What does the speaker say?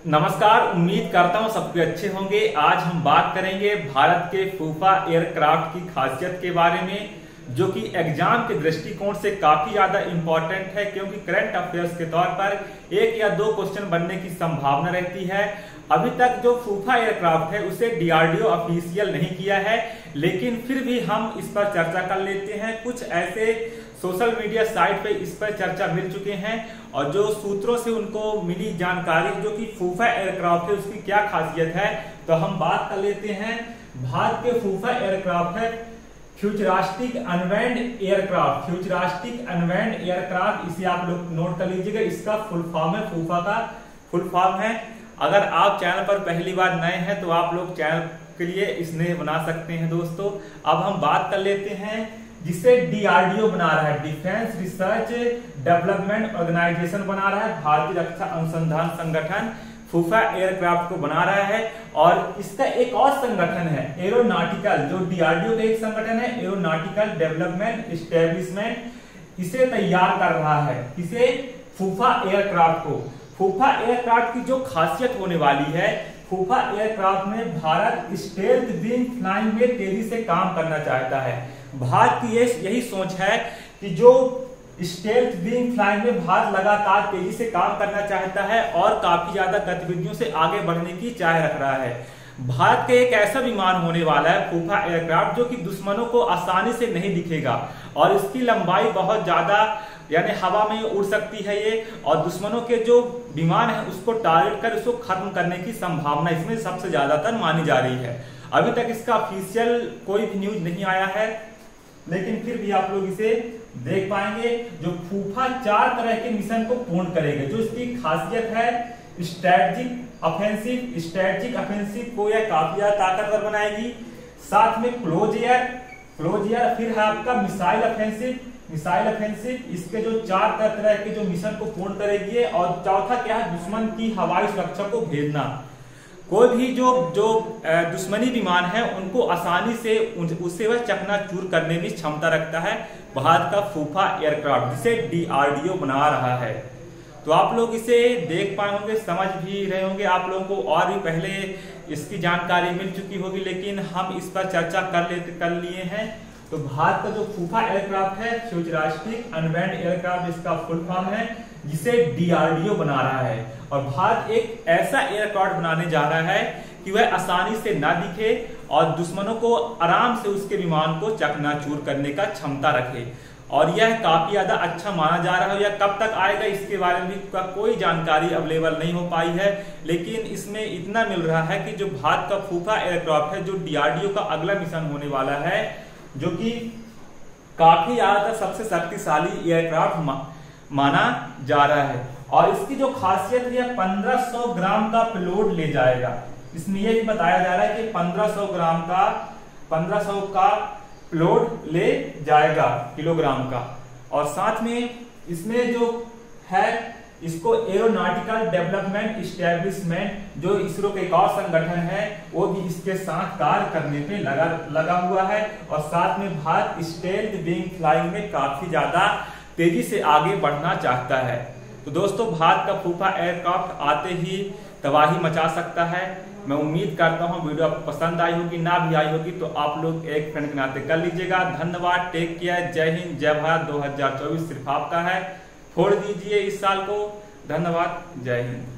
नमस्कार। उम्मीद करता हूं सबके अच्छे होंगे। आज हम बात करेंगे भारत के फूफा एयरक्राफ्ट की खासियत के बारे में, जो कि एग्जाम के दृष्टिकोण से काफी ज्यादा इंपॉर्टेंट है, क्योंकि करंट अफेयर्स के तौर पर एक या दो क्वेश्चन बनने की संभावना रहती है। अभी तक जो फूफा एयरक्राफ्ट है उसे डीआरडीओ ऑफिशियल नहीं किया है, लेकिन फिर भी हम इस पर चर्चा कर लेते हैं। कुछ ऐसे सोशल मीडिया साइट पे इस पर चर्चा मिल चुके हैं और जो सूत्रों से उनको मिली जानकारी, जो कि फूफा एयरक्राफ्ट है उसकी क्या खासियत है, तो हम बात कर लेते हैं। भारत के फूफा एयरक्राफ्ट है futuristic unmanned aircraft. Futuristic unmanned aircraft, इसे आप लोग नोट कर लीजिएगा। इसका फुल फॉर्म है, फूफा का फुल फॉर्म है। अगर आप चैनल पर पहली बार नए हैं तो आप लोग चैनल के लिए स्नेह बना सकते हैं। दोस्तों, अब हम बात कर लेते हैं जिसे डीआरडीओ बना रहा है, डिफेंस रिसर्च डेवलपमेंट ऑर्गेनाइजेशन बना रहा है। भारतीय रक्षा अनुसंधान संगठन फूफा एयरक्राफ्ट को बना रहा है। और इसका एक और संगठन है एरोनॉटिकल, जो डीआरडीओ का एक संगठन है एरोनॉटिकल डेवलपमेंट एस्टेब्लिशमेंट, इसे तैयार कर रहा है। इसे फूफा एयरक्राफ्ट को, फूफा एयरक्राफ्ट की जो खासियत होने वाली है, फूफा एयरक्राफ्ट में भारत स्टेल्थ विंग फ्लाइंग में तेजी से काम करना चाहता है। भारत की यही सोच है कि जो स्टेल्थ विंग फ्लाइंग में भारत लगातार तेजी से काम करना चाहता है और काफी ज्यादा गतिविधियों से आगे बढ़ने की चाह रख रहा है। भारत का एक ऐसा विमान होने वाला है फूफा एयरक्राफ्ट, जो कि दुश्मनों को आसानी से नहीं दिखेगा और इसकी लंबाई बहुत ज्यादा, यानी हवा में उड़ सकती है ये, और दुश्मनों के जो विमान है उसको टारगेट कर उसको खत्म करने की संभावना इसमें सबसे ज्यादातर मानी जा रही है। अभी तक इसका ऑफिशियल कोई भी न्यूज नहीं आया है, लेकिन फिर भी आप लोग इसे देख पाएंगे। जो फूफा 4 तरह के मिशन को पूर्ण करेगा। जो इसकी खासियत है स्ट्रेटजिक ऑफेंसिव, स्ट्रेटजिक ऑफेंसिव को यह काफी ज्यादा ताकतवर बनाएगी। साथ में क्लोज एयर, फिर है आपका मिसाइल ऑफेंसिव, इसके जो 4 तरह के जो मिशन को पूर्ण करेगी। और चौथा क्या है, दुश्मन की हवाई सुरक्षा को भेजना। कोई भी जो दुश्मनी विमान है उनको आसानी से उससे वह चकनाचूर करने में क्षमता रखता है भारत का फूफा एयरक्राफ्ट, जिसे डीआरडीओ बना रहा है। तो आप लोग इसे देख पाए होंगे, समझ भी रहे होंगे। आप लोगों को और भी पहले इसकी जानकारी मिल चुकी होगी, लेकिन हम इस पर चर्चा कर लिए हैं। तो भारत का जो फूफा एयरक्राफ्ट है फ्यूचरिस्टिक अनमैन्ड एयरक्राफ्ट, इसका फुल फॉर्म है, जिसे डीआरडीओ बना रहा है। और भारत एक ऐसा एयरक्राफ्ट बनाने जा रहा है कि वह आसानी से ना दिखे और दुश्मनों को आराम से उसके विमान को चकनाचूर करने का क्षमता रखे। और यह काफी ज्यादा अच्छा माना जा रहा है। यह कब तक आएगा इसके बारे में कोई जानकारी अवेलेबल नहीं हो पाई है, लेकिन इसमें इतना मिल रहा है कि जो भारत का फूफा एयरक्राफ्ट है, जो डीआरडीओ का अगला मिशन होने वाला है, जो कि काफी ज्यादा सबसे शक्तिशाली एयरक्राफ्ट माना जा रहा है। और इसकी जो खासियत है 1500 ग्राम का पेलोड ले जाएगा। इसमें यह भी बताया जा रहा है कि 1500 का पेलोड ले जाएगा, किलोग्राम का। और साथ में इसमें जो है, इसको एरोनॉटिकल डेवलपमेंट एस्टेब्लिशमेंट, जो इसरो का एक और संगठन है, वो भी इसके साथ कार्य करने पे लगा हुआ है। और साथ में भारत स्टेल्थ विंग फ्लाइंग में काफी ज्यादा तेजी से आगे बढ़ना चाहता है। तो दोस्तों, भारत का फूफा एयरक्राफ्ट आते ही तबाही मचा सकता है। मैं उम्मीद करता हूं वीडियो आपको पसंद आई होगी, ना भी आई होगी तो आप लोग एक फ्रेंड के नाते कर लीजिएगा। धन्यवाद, टेक केयर, जय हिंद, जय भारत। 2024 सिर्फ आपका है, फोड़ दीजिए इस साल को। धन्यवाद, जय हिंद।